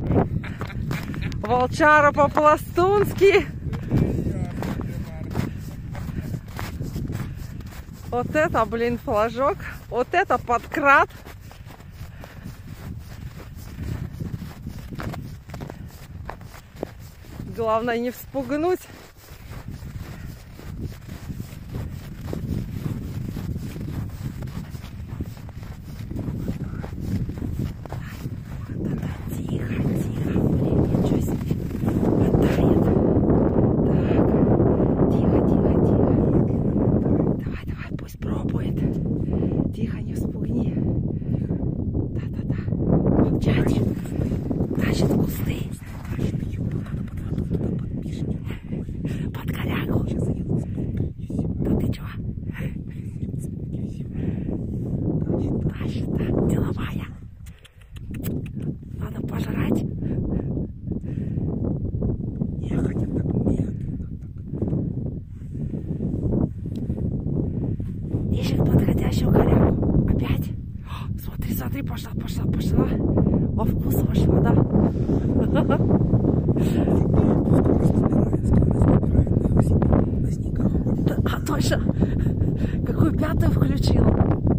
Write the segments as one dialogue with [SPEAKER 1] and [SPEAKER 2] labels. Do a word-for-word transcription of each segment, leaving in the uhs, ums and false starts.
[SPEAKER 1] Волчара по-пластунски. Вот это, блин, флажок. Вот это подкрат. Главное не вспугнуть. Тихо, не вспугни. Да-да-да. Молчать. Тащит в кусты. Под корягу. Да ты чего? Тащит, да. Деловая. Надо пожрать. Ехать так медленно. Ищет подходящую корягу. Опять? О, смотри, смотри, пошла, пошла, пошла. Во вкус вошла, да? А точно. Какую пятую включила?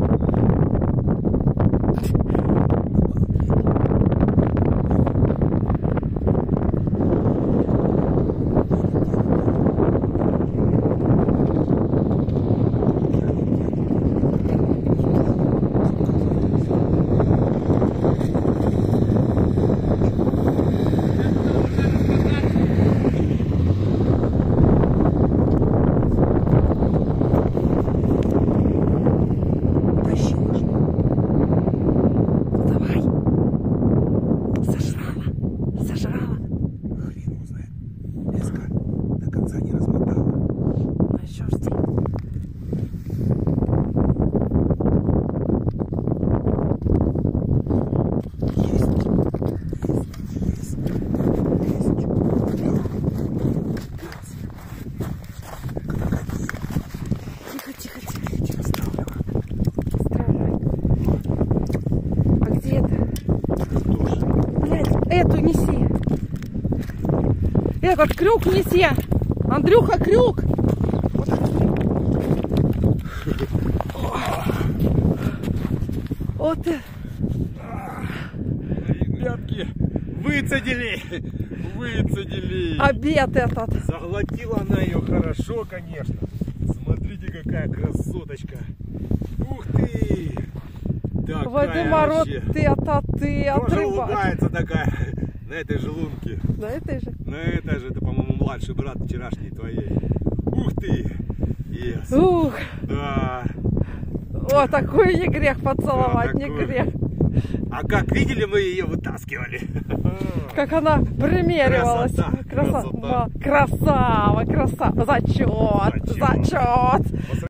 [SPEAKER 1] Эту неси. Этот крюк неси. Андрюха, крюк. Вот это.
[SPEAKER 2] Ребятки, выцедили. Выцедили.
[SPEAKER 1] Обед этот.
[SPEAKER 2] Заглотила она ее хорошо, конечно. Смотрите, какая красоточка. Ух ты.
[SPEAKER 1] Вадимарот, ты, это ты,
[SPEAKER 2] тоже улыбается такая. На этой же лунке.
[SPEAKER 1] На этой же?
[SPEAKER 2] На этой же. Это, по-моему, младший брат вчерашней твоей. Ух ты. Yes.
[SPEAKER 1] Ух.
[SPEAKER 2] Да.
[SPEAKER 1] О, такую не грех поцеловать, да, не грех.
[SPEAKER 2] А как видели, мы ее вытаскивали.
[SPEAKER 1] Как она примеривалась.
[SPEAKER 2] Красота.
[SPEAKER 1] Красота. Красава, красава. Зачет, зачет.